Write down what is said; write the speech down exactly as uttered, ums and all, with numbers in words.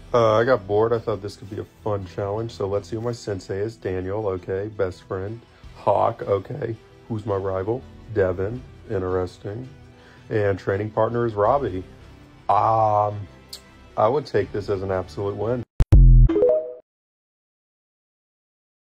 Uh, I got bored. I thought this could be a fun challenge. So let's see who my sensei is. Daniel, okay. Best friend. Hawk, okay. Who's my rival? Devin, interesting. And training partner is Robbie. Um, I would take this as an absolute win.